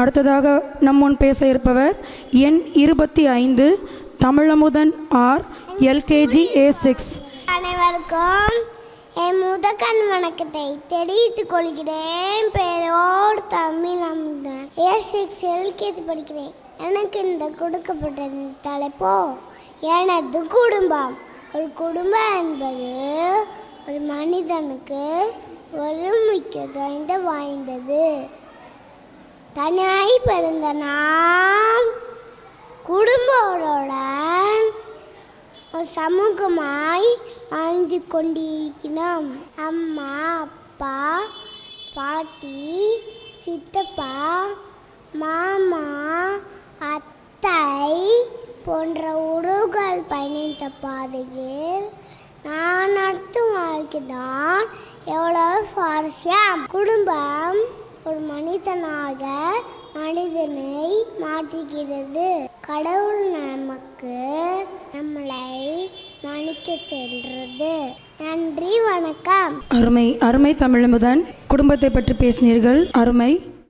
அடுத்ததாக நம் முன் பேச இருப்பவர் எண் 25 தமிழமுதன் ஆர் எல்கேஜி A6. அனைவருக்கும் என் முதற்கண் வணக்கத்தை தெரிவித்துக் கொள்கிறேன். பேரோடு தமிழமுதன் A6 எல்கேஜி படிக்கிறேன். எனக்கு இந்த கொடுக்கப்பட்ட தலைப்போ எனது குடும்பம். ஒரு குடும்பம் என்பது ஒரு மனிதனுக்கு ஒரு முக்கியத்துவம் வாய்ந்தது. தனியாய் பிறந்த நாம் குடும்பங்களுடன் ஒரு சமூகமாய் வாழ்ந்து கொண்டிருக்கிறோம். அம்மா, அப்பா, பாட்டி, சித்தப்பா, மாமா, அத்தை போன்ற உறவுகள் பயணித்த பாதையில் நான் நடத்தும் வாழ்க்கை தான் எவ்வளவு சுவாரஸ்யம். குடும்பம் ஒரு மனிதனாக மனிதனை மாற்றுகிறது. கடவுள் நமக்கு நம்மளை மன்னிக்க சென்றது. நன்றி, வணக்கம். அருமை தமிழமுதன். குடும்பத்தை பற்றி பேசினீர்கள், அருமை.